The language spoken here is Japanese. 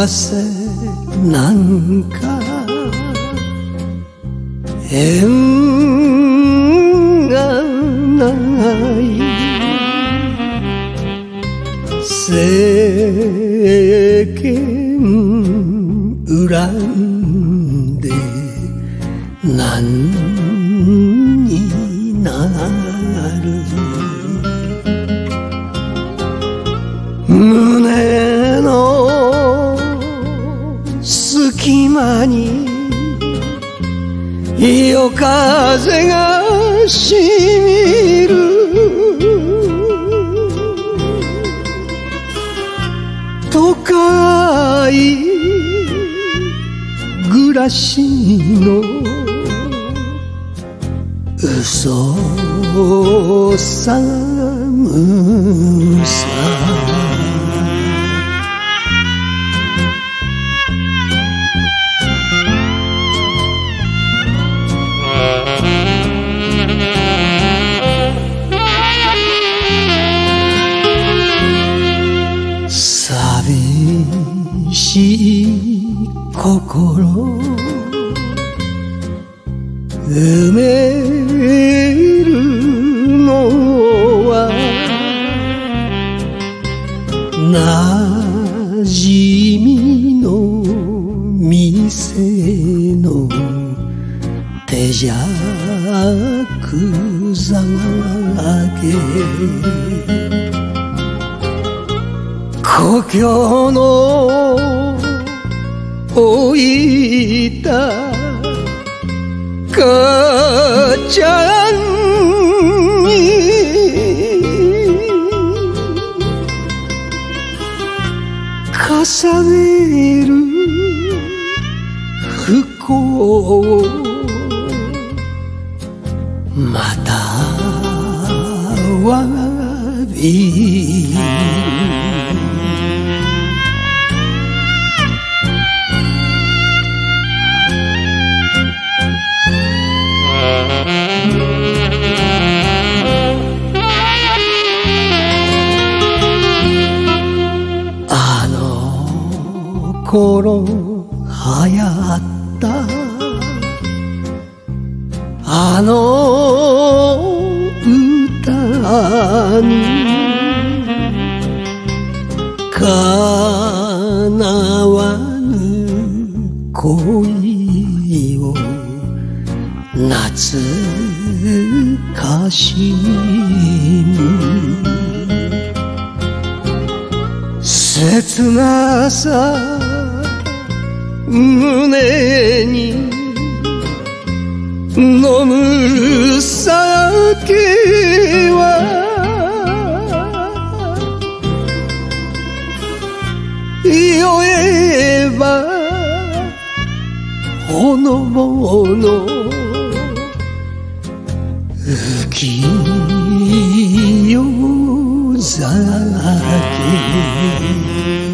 せなんか縁がない世間恨んで何になる胸の隙間に夜風がしみる都会暮らしの嘘寒さ寂しい心埋めるのはなじみの店の手酌酒故郷の老いた母ちゃんに重ねる不幸またわびあの頃流行ったあの歌に叶わぬ恋を懐かしむ切なさ胸に飲む酒は酔えばほのぼの浮世酒